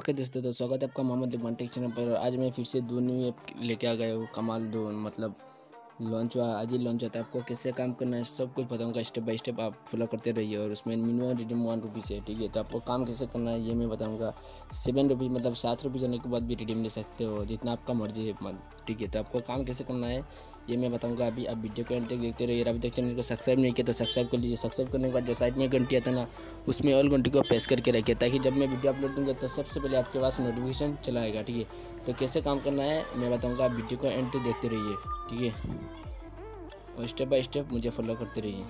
Okay दोस्तों, तो स्वागत है आपका मोहम्मद लुकमान टेक चैनल पर। आज मैं फिर से दो न्यू ऐप लेके आ गया हूँ। कमाल दो मतलब लॉन्च हुआ, आज ही लॉन्च होता है। आपको कैसे काम करना है सब कुछ बताऊंगा, स्टेप बाय स्टेप आप फॉलो करते रहिए। और उसमें मिनिमम रिडीम 1 रुपीज़ है, ठीक है। तो आपको काम कैसे करना है ये मैं बताऊंगा। 7 रुपीज़ मतलब 7 रुपीज़ होने के बाद भी रिडीम ले सकते हो, जितना आपका मर्जी है, ठीक है। तो आपको काम कैसे करना है ये मैं बताऊंगा अभी। आप वीडियो को एंड तक देखते रहिए। अभी तक चैनल को सब्सक्राइब नहीं किया तो सब्सक्राइब कर लीजिए। सब्सक्राइब करने के बाद जो साइड में घंटी आता है ना, उसमें ऑल घंटी को प्रेस करके रखिए, ताकि जब मैं वीडियो अपलोड दूंगा तो सबसे पहले आपके पास नोटिफिकेशन चला आएगा, ठीक है। तो कैसे काम करना है मैं बताऊंगा, आप वीडियो को एंड तक देखते रहिए, ठीक है। और स्टेप बाय स्टेप मुझे फॉलो करते रहिए।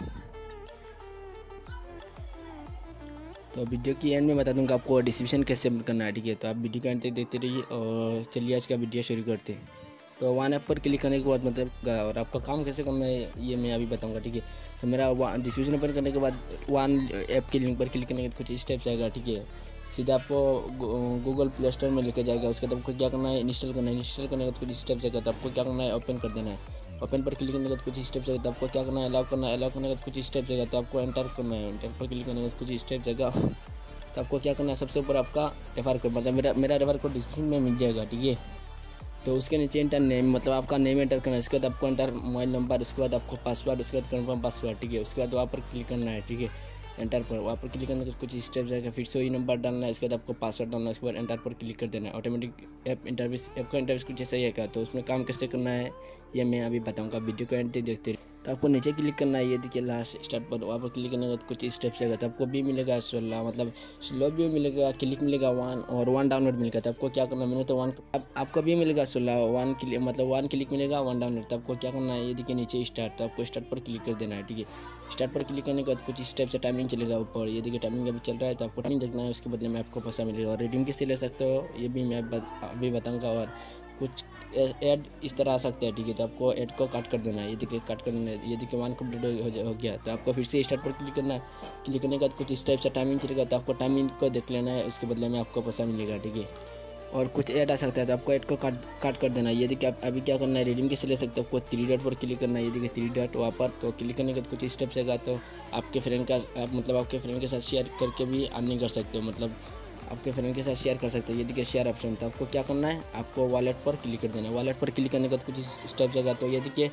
तो वीडियो की एंड में बता दूंगा आपको डिस्क्रिप्शन कैसे करना है, ठीक है। तो आप वीडियो को एंड तक देखते रहिए। और चलिए आज का वीडियो शुरू करते हैं। तो वन ऐप पर क्लिक करने के बाद मतलब और आपका काम कैसे करना है ये मैं अभी बताऊंगा, ठीक है। तो मेरा डिस्क्रिप्शन ओपन करने के बाद वन ऐप के लिंक पर क्लिक करने के बाद कुछ स्टेप्स आएगा, ठीक है। सीधा आपको गूगल प्ले स्टोर में लेके जाएगा। उसके बाद आपको क्या करना है, इंस्टॉल करना है। इंस्टॉल करने के बाद कुछ स्टेप्स आएगा, तो आपको क्या करना है, ओपन कर देना है। ओपन पर क्लिक करने के बाद कुछ स्टेप्स आएगा, तो आपको क्या करना है, अलाउ करना है। अलाउ करने के बाद कुछ स्टेप्स आएगा, तो आपको एंटर करना है। एंटर पर क्लिक करने के बाद कुछ स्टेप्स आएगा, तो आपको क्या करना है, सबसे ऊपर आपका रेफर कोड मतलब मेरा रेफर कोड डिस्क्रिप्शन में मिल जाएगा, ठीक है। तो उसके नीचे इंटर नेम मतलब आपका नेम एंटर करना है। उसके बाद आपको एंटर मोबाइल नंबर, उसके बाद आपको पासवर्ड, उसके बाद कन्फर्म पासवर्ड, ठीक है। उसके बाद वहाँ पर क्लिक करना है, ठीक है। एंटर पर वहाँ पर क्लिक करने के कुछ स्टेप्स आएगा, फिर से वही नंबर डालना है। उसके बाद आपको पासवर्ड डालना है। उसके बाद एंटर पर क्लिक कर देना है। ऑटोमेटिक ऐप इंटरव्यूस ऐप का इंटरव्यूस कुछ ऐसा ही आएगा। तो उसमें काम कैसे करना है ये मैं अभी बताऊँगा, वीडियो को एंड तक देखते रहिए। तो आपको नीचे क्लिक करना है, ये देखिए लास्ट स्टार्ट पर, वहाँ पर क्लिक करने के बाद कुछ स्टेप्स आएगा। तो आपको भी मिलेगा 16 मतलब स्लो भी मिलेगा, क्लिक मिलेगा 1 और 1 डाउनलोड मिलेगा। तो आपको क्या करना है, मैंने तो 1 आपको भी मिलेगा 16, 1 क्लिक मतलब 1 क्लिक मिलेगा 1 डाउनलोड। तो आपको क्या करना है, ये देखिए नीचे स्टार्ट, तो आपको स्टार्ट पर क्लिक कर देना है, ठीक है। स्टार्ट पर क्लिक करने के बाद कुछ स्टेप से टाइमिंग चलेगा ऊपर, ये देखिए टाइमिंग अभी चल रहा है। तो आपको टाइमिंग देखना है, उसके बदले में आपको पैसा मिलेगा। और रिडीम किससे ले सकते हो ये भी मैं अभी बताऊँगा। और कुछ ऐड इस तरह आ सकता है, ठीक है। तो आपको ऐड को काट कर देना है, ये देखिए काट कर देना है। ये देखिए 1 कंप्लीट हो गया। तो आपको फिर से स्टार्ट पर क्लिक करना है। क्लिक करने के बाद कुछ इस टाइप से टाइमिंग चलेगा, तो आपको टाइमिंग को देख लेना है, उसके बदले में आपको पैसा मिलेगा, ठीक है। और कुछ ऐड आ सकता है, तो आपको ऐड को काट कर देना है। ये देखिए आप अभी क्या करना है, रिडीम कैसे ले सकते हो, आपको 3 डॉट पर क्लिक करना है। ये देखिए 3 डॉट वहाँ पर, तो क्लिक करने के बाद कुछ स्टेप्स आएगा। तो आपके फ्रेंड का आप मतलब आपके फ्रेंड के साथ शेयर करके भी अर्निंग कर सकते हो, मतलब आपके फ्रेंड के साथ शेयर कर सकते हो। ये देखिए शेयर ऑप्शन, तो आपको क्या करना है, आपको वॉलेट पर क्लिक कर देना है। वॉलेट पर क्लिक करने के बाद कुछ स्टेप्स आएगा। तो ये देखिए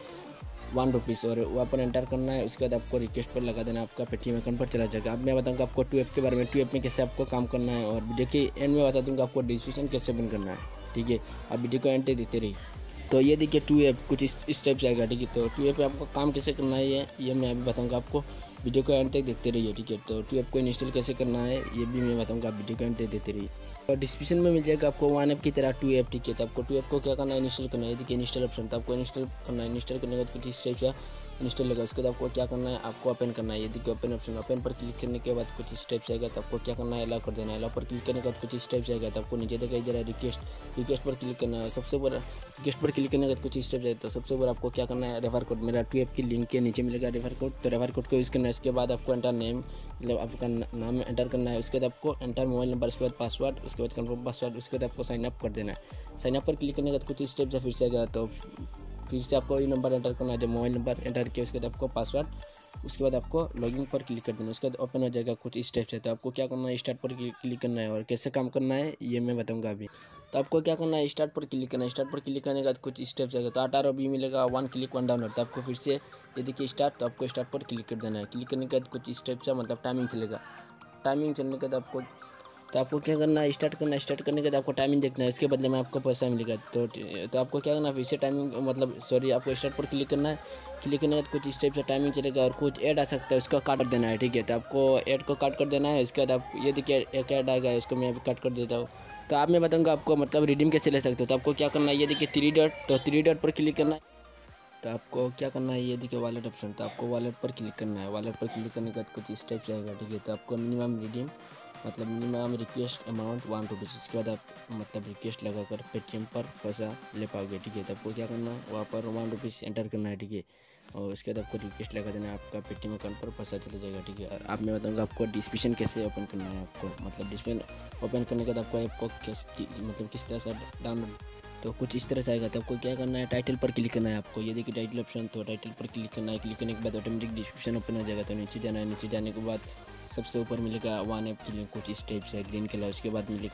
1 रुपीज़ और वहाँ पर एंटर करना है। उसके बाद आपको रिक्वेस्ट पर लगा देना, आपका पेटीएम अकाउंट पर चला जाएगा। अब मैं बताऊँगा आपको 2 ऐप के बारे में, 2 ऐप में कैसे आपको काम करना है। और वीडियो के एंड में बता दूँगा आपको डिस्क्रिप्शन कैसे बंद करना है, ठीक है। आप वीडियो को एंड तक देखते रहिए। तो ये देखिए 2 ऐप कुछ इस टाइप से आएगा, ठीक है। तो 2 ऐप पे आपको काम कैसे करना है ये मैं अभी बताऊँगा आपको, वीडियो को एंड तक देखते रहिए, ठीक है। तो 2 ऐप को इंस्टॉल कैसे करना है ये भी मैं बताऊँगा, वीडियो को एंड तक देखते रहिए। और डिस्क्रिप्शन में मिल जाएगा आपको 1 ऐप की तरह 2 ऐप, ठीक है। तो आपको 2 ऐप को क्या करना है, इंस्टॉल करना है। देखिए इंस्टॉल ऑप्शन, तो आपको इंस्टॉल करना है। इंस्टॉल करने के बाद कुछ इस टाइप से इंस्टॉल होगा। उसके बाद आपको क्या करना है, आपको ओपन करना है। ये देखिए ओपन ऑप्शन, ओपन पर क्लिक करने के बाद कुछ स्टेप्स आएगा। तो आपको क्या करना है, अलाउ कर देना है। अलाउ पर क्लिक करने के बाद कुछ स्टेप्स आएगा। तो आपको नीचे दिखाई दे रहा है रिक्वेस्ट पर क्लिक करना है। सबसे ऊपर रिक्वेस्ट पर क्लिक करने के बाद कुछ स्टेप्स आए। तो सबसे ऊपर आपको क्या करना है, रेफर कोड, मेरा 2 ऐप की लिंक के नीचे मिलेगा रेफर कोड। तो रेफर कोड को यूज़ करना है। इसके बाद आपको एंटर नेम मतलब आपका नाम एंटर करना है। उसके बाद आपको एंटर मोबाइल नंबर, उसके बाद पासवर्ड, उसके बाद कन्फर्म पासवर्ड, उसके बाद आपको साइन अप कर देना है। साइन अप पर क्लिक करने के बाद कुछ स्टेप्स फिर से आएगा। तो फिर से आपको वही नंबर एंटर करना है, जो मोबाइल नंबर एंटर किया। उसके बाद आपको पासवर्ड, उसके बाद आपको लॉगिन पर क्लिक कर देना है। उसके बाद ओपन हो जाएगा कुछ स्टेप्स है। तो आपको क्या करना है, स्टार्ट पर क्लिक करना है। और कैसे काम करना है ये मैं बताऊंगा अभी। तो आपको क्या करना है, स्टार्ट पर क्लिक करना है। स्टार्ट पर क्लिक करने के बाद कुछ स्टेप्स आएगा। तो 18 भी मिलेगा, 1 क्लिक 1 डाउनलोड। तो आपको फिर से ये देखिए स्टार्ट, तो आपको स्टार्ट पर क्लिक कर देना है। क्लिक करने के बाद कुछ स्टेप्स है मतलब टाइमिंग चलेगा। टाइमिंग चलने के बाद आपको क्या करना है, स्टार्ट करना है। स्टार्ट करने के बाद आपको टाइमिंग देखना है, इसके बदले में आपको पैसा मिलेगा। तो आपको क्या करना है, फिर से टाइमिंग मतलब सॉरी आपको स्टार्ट पर क्लिक करना है। क्लिक करने के बाद कुछ स्टेप से टाइमिंग चलेगा और कुछ ऐड आ सकता है, उसको काट कर देना है, ठीक है। तो आपको ऐड को काट कर देना है। इसके बाद आप ये देखिए एक ऐड आएगा, इसको मैं अभी कट कर देता हूँ। तो आप मैं बताऊँगा आपको मतलब रिडीम कैसे ले सकते हो। तो आपको क्या करना है, ये देखिए 3 डॉट, तो 3 डॉट पर क्लिक करना है। तो आपको क्या करना है, ये देखिए वॉलेट ऑप्शन, तो आपको वॉलेट पर क्लिक करना है। वॉलेट पर क्लिक करने के बाद कुछ स्टेप्स आएगा, ठीक है। तो आपको मिनिमम रिडीम मतलब मिनिमम रिक्वेस्ट अमाउंट 1 रुपीज़, इसके बाद आप मतलब रिक्वेस्ट लगाकर पेटीएम पर पैसा ले पाओगे, ठीक है। तो आपको क्या करना है, वहाँ पर 1 रुपीज़ एंटर करना है, ठीक है। और उसके बाद आपको रिक्वेस्ट लगा देना है, आपका पेटीएम अकाउंट पर पैसा चला जाएगा, ठीक है। और आप मैं बताऊँगा आपको डिस्क्रिप्शन कैसे ओपन करना है आपको, मतलब डिस्क्रिप्शन ओपन करने के बाद आपको ऐप को मतलब किस तरह से डाउनलोड, तो कुछ इस तरह से आएगा। तो आपको क्या करना है, टाइटल पर क्लिक करना है आपको, ये देखिए टाइटल ऑप्शन, तो टाइटल पर क्लिक करना है। क्लिक करने के बाद ऑटोमेटिक डिस्क्रिप्शन ओपन हो जाएगा। तो नीचे जाना है, नीचे जाने के बाद सबसे ऊपर मिलेगा 1 ऐप की लिंक, कुछ इस टाइप से ग्रीन कलर। उसके बाद मिलेगा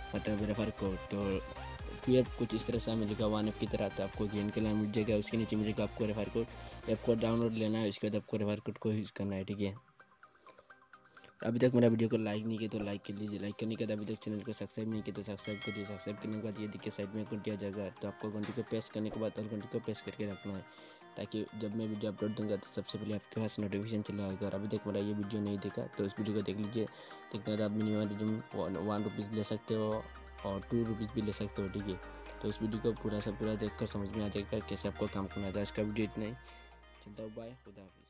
मतलब रेफर कोड। तो 2 ऐप कुछ इस तरह से मिलेगा 1 ऐप की तरह। तो आपको ग्रीन कलर मिल जाएगा, उसके नीचे मिलेगा आपको रेफर कोड। ऐप को डाउनलोड लेना है, उसके बाद आपको रेफर कोड को यूज़ करना है, ठीक है। अभी तक मेरा वीडियो को लाइक नहीं किया तो लाइक कर लीजिए। लाइक करने के बाद अभी तक चैनल को सब्सक्राइब नहीं किया तो सब्सक्राइब करिए। सब्सक्राइब करने के बाद ये देखिए साइड में घंटी आ जाएगा, तो आपको घंटी को प्रेस करने के बाद और घंटी को प्रेस करके रखना है, ताकि जब मैं वीडियो अपलोड दूंगा तो सबसे पहले आपके पास नोटिफिकेशन चला आएगा। और अभी तक मेरा ये वीडियो नहीं देखा तो उस वीडियो को देख लीजिए। देखने बाद आप मिनिमम 1 रुपीज़ ले सकते हो और 2 रुपीज़ भी ले सकते हो, ठीक है। तो उस वीडियो को पूरा से पूरा देखकर समझ में आ जाएगा कैसे आपको काम करना था। आज का वीडियो इतना ही, चलता हूँ, बाय, खुदा हाफिज़।